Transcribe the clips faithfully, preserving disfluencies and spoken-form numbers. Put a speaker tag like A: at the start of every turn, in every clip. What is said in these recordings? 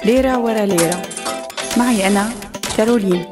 A: ليرة ورا ليرة، معي أنا كارولين.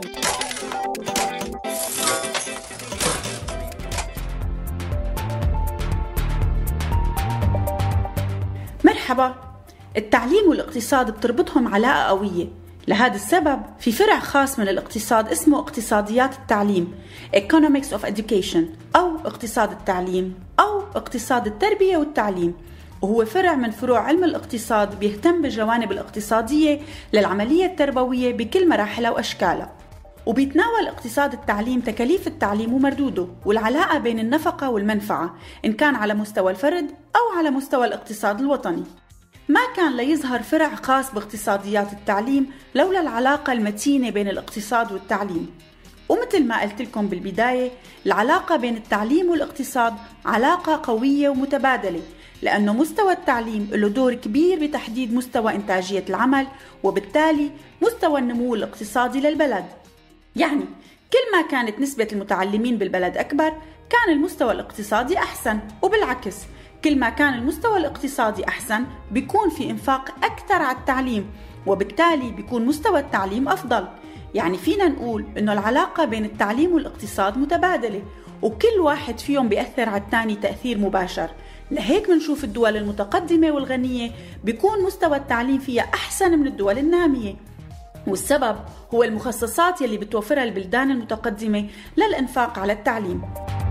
A: مرحبا. التعليم والاقتصاد بتربطهم علاقة قوية، لهذا السبب في فرع خاص من الاقتصاد اسمه اقتصاديات التعليم Economics of Education أو اقتصاد التعليم أو اقتصاد التربية والتعليم، وهو فرع من فروع علم الاقتصاد بيهتم بالجوانب الاقتصادية للعملية التربوية بكل مراحلها وأشكالها. وبيتناول اقتصاد التعليم تكاليف التعليم ومردوده والعلاقة بين النفقة والمنفعة إن كان على مستوى الفرد أو على مستوى الاقتصاد الوطني. ما كان ليظهر فرع خاص باقتصاديات التعليم لولا العلاقة المتينة بين الاقتصاد والتعليم. ومثل ما قلت لكم بالبداية، العلاقة بين التعليم والاقتصاد علاقة قوية ومتبادلة، لأنه مستوى التعليم له دور كبير بتحديد مستوى إنتاجية العمل وبالتالي مستوى النمو الاقتصادي للبلد. يعني كل ما كانت نسبة المتعلمين بالبلد أكبر كان المستوى الاقتصادي أحسن، وبالعكس كل ما كان المستوى الاقتصادي أحسن بيكون في إنفاق أكثر على التعليم، وبالتالي بيكون مستوى التعليم أفضل. يعني فينا نقول إنه العلاقة بين التعليم والاقتصاد متبادلة، وكل واحد فيهم بيأثر على الثاني تأثير مباشر. لهيك بنشوف الدول المتقدمة والغنية بيكون مستوى التعليم فيها أحسن من الدول النامية، والسبب هو المخصصات يلي بتوفرها البلدان المتقدمة للإنفاق على التعليم.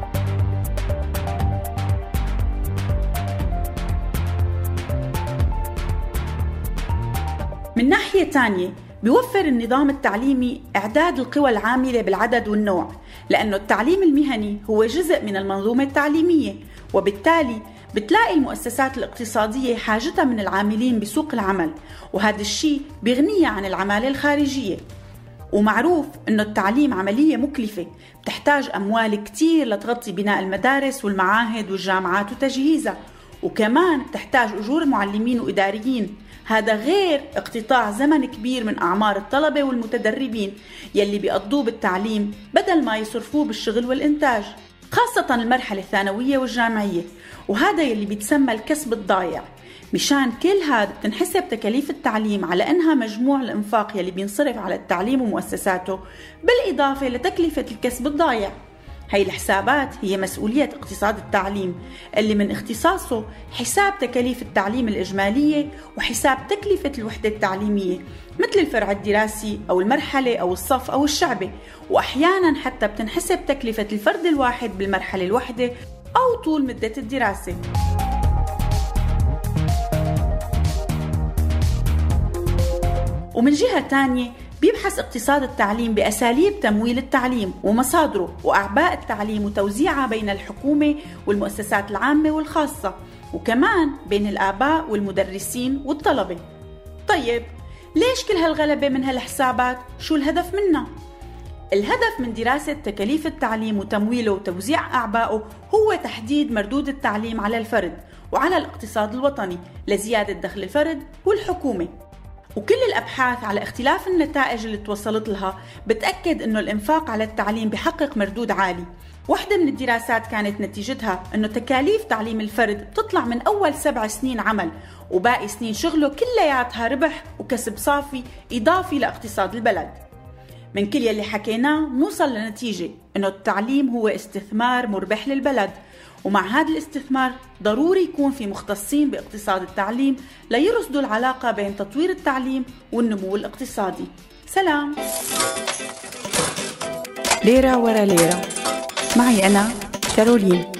A: من ناحية تانية بيوفر النظام التعليمي إعداد القوى العاملة بالعدد والنوع، لأنه التعليم المهني هو جزء من المنظومة التعليمية، وبالتالي بتلاقي المؤسسات الاقتصادية حاجتها من العاملين بسوق العمل، وهذا الشيء بيغنيها عن العمالة الخارجية. ومعروف أنه التعليم عملية مكلفة، بتحتاج أموال كتير لتغطي بناء المدارس والمعاهد والجامعات وتجهيزها، وكمان بتحتاج أجور معلمين وإداريين، هذا غير اقتطاع زمن كبير من أعمار الطلبة والمتدربين يلي بيقضوه بالتعليم بدل ما يصرفوه بالشغل والإنتاج، خاصة المرحلة الثانوية والجامعية، وهذا يلي بيتسمى الكسب الضايع. مشان كل هذا بتنحسب تكاليف التعليم على إنها مجموع الإنفاق يلي بينصرف على التعليم ومؤسساته بالإضافة لتكلفة الكسب الضايع. هاي الحسابات هي مسؤولية اقتصاد التعليم اللي من اختصاصه حساب تكاليف التعليم الإجمالية وحساب تكلفة الوحدة التعليمية مثل الفرع الدراسي أو المرحلة أو الصف أو الشعبة، وأحيانا حتى بتنحسب تكلفة الفرد الواحد بالمرحلة الواحدة أو طول مدة الدراسة. ومن جهة تانية بيبحث اقتصاد التعليم بأساليب تمويل التعليم ومصادره وأعباء التعليم وتوزيعها بين الحكومة والمؤسسات العامة والخاصة، وكمان بين الآباء والمدرسين والطلبة. طيب ليش كل هالغلبة من هالحسابات؟ شو الهدف منها؟ الهدف من دراسة تكاليف التعليم وتمويله وتوزيع أعبائه هو تحديد مردود التعليم على الفرد وعلى الاقتصاد الوطني لزيادة دخل الفرد والحكومة. وكل الأبحاث على اختلاف النتائج اللي توصلت لها بتأكد أنه الإنفاق على التعليم بحقق مردود عالي. واحدة من الدراسات كانت نتيجتها أنه تكاليف تعليم الفرد بتطلع من أول سبع سنين عمل وباقي سنين شغله كلياتها ربح وكسب صافي إضافي لاقتصاد البلد. من كل يلي حكيناه نوصل لنتيجة أنه التعليم هو استثمار مربح للبلد، ومع هذا الاستثمار ضروري يكون في مختصين باقتصاد التعليم ليرصدوا العلاقة بين تطوير التعليم والنمو الاقتصادي. سلام. ليرة ورا ليرة، معي أنا كارولين.